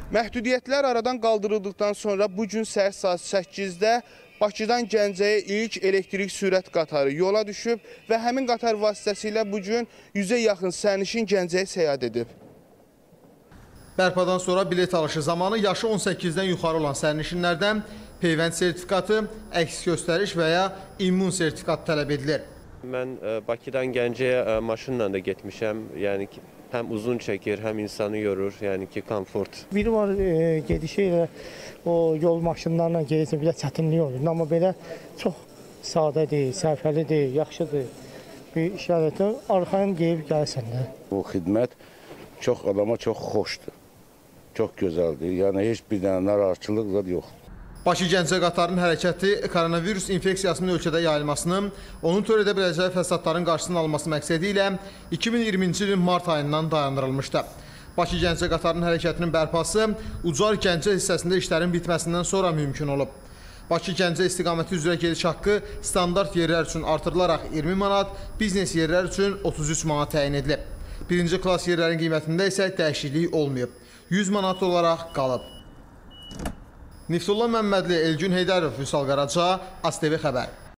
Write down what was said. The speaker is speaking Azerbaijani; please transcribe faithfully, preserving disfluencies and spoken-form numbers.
Məhdudiyyətlər aradan qaldırıldıqdan sonra bu gün səhər saat səkkizdə Bakıdan Gəncəyə ilk elektrik sürət qatarı yola düşüb və həmin qatar vasitəsilə bu gün yüzə yaxın sərnişin Gəncəyə səyahət edib. Bərpadan sonra bilet alışı zamanı yaşı on səkkizdən yuxarı olan sərnişinlərdən peyvənd sertifikatı, əks göstəriş və ya immun sertifikatı tələb edilir. Mən Bakıdan Gəncəyə maşınla da getmişəm. Yəni ki, həm uzun çəkir, həm insanı yorur, yəni ki, komfort. Biri var e, gedişi ilə o yol maşınlarla gedirsə belə çətinlik olur. Amma belə çox sadədir, sərfəlidir, yaxşıdır. Bir işarəti arxayın geyib gəlsən də. Bu xidmət çox adama çox xoşdur, çox gözəldir. Yəni heç bir dənə narahatçılıq da yoxdur. Bakı-Gəncə qatarının hərəkəti koronavirus infeksiyasının ölkədə yayılmasının, onun törədə biləcəyi fəsadların qarşısının alınması məqsədi ilə iki min iyirminci ilin mart ayından dayandırılmışdı. Bakı-Gəncə qatarının hərəkətinin bərpası Ucar-Gəncə hissəsində işlərin bitməsindən sonra mümkün olub. Bakı-Gəncə istiqaməti üzrə gediş haqqı standart yerlər üçün artırılaraq iyirmi manat, biznes yerlər üçün otuz üç manat təyin edilib. Birinci klass yerlərin qiymətində isə dəyişiklik olmayıb. yüz manat olaraq qalıb. Niftullah Məmmədli, Elgün Heydərov, Vüsal Qaraca, AzTV xəbər.